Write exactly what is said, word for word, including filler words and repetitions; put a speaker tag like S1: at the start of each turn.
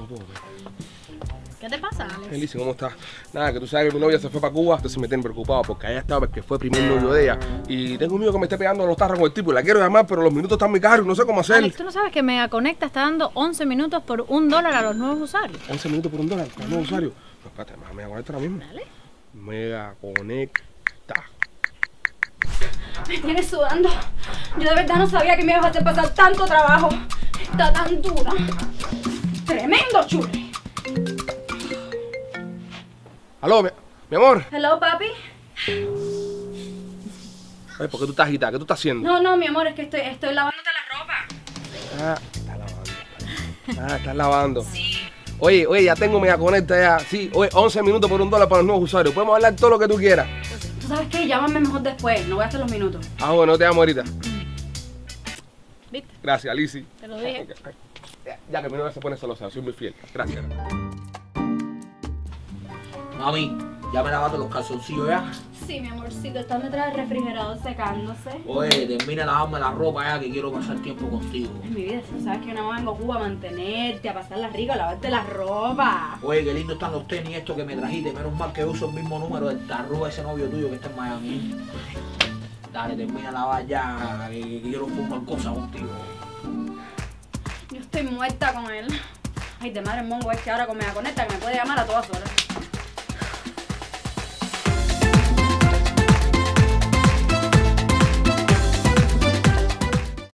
S1: no puedo ver.
S2: ¿Qué te pasa, Alex?
S1: Elise, ¿cómo estás? Nada, que tú sabes que mi novia se fue para Cuba, entonces me tienen preocupado porque allá estaba, porque fue el primer novio de ella. Y tengo miedo que me esté pegando los tarros con el tipo y la quiero llamar, pero los minutos están muy caros y no sé cómo hacer.
S2: Alex, ¿tú no sabes que Megaconecta está dando once minutos por un dólar a los nuevos usuarios?
S1: once minutos por un dólar para los nuevos usuarios. No, espérate, Megaconecta ahora mismo.
S2: Dale.
S1: Megaconecta.
S3: Me tienes sudando. Yo de verdad no sabía que me ibas a hacer pasar tanto trabajo. Está tan dura. Tremendo chule.
S1: Aló, mi, mi amor.
S3: Hello, papi.
S1: Ay, ¿por qué tú estás agitada? ¿Qué tú estás haciendo?
S3: No, no, mi amor, es que estoy, estoy lavándote la ropa.
S1: Ah, está lavando. Ah, estás lavando. Sí. Oye, oye, ya tengo Megaconecta ya. Sí, oye, once minutos por un dólar para los nuevos usuarios. Podemos hablar todo lo que tú quieras.
S3: ¿Tú sabes qué? Llámame mejor después. No voy a hacer los minutos.
S1: Ah, bueno, te amo ahorita.
S2: ¿Viste?
S1: Gracias, Alicia.
S2: Te lo dije.
S1: Ya, ya que mi novia se pone celosa, soy muy fiel. Gracias.
S4: Mami, ¿ya me lavaste los calzoncillos ya?
S3: Sí, mi amorcito. Están detrás del refrigerador secándose.
S4: Oye, termina de lavarme la ropa ya que quiero pasar tiempo contigo.
S3: En mi vida, si tú sabes que yo no vengo a Cuba a mantenerte, a pasarla rico, a lavarte la ropa.
S4: Oye, qué lindo están los tenis estos que me trajiste. Menos mal que uso el mismo número del tarrúa ese novio tuyo que está en Miami. Dale, termina de lavar ya, que, que quiero fumar cosas contigo.
S3: Yo estoy muerta con él. Ay, de madre el mongo es que ahora con Megaconecta que me puede llamar a todas horas.